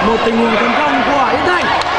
Một tình huống tấn công của Yến Thành.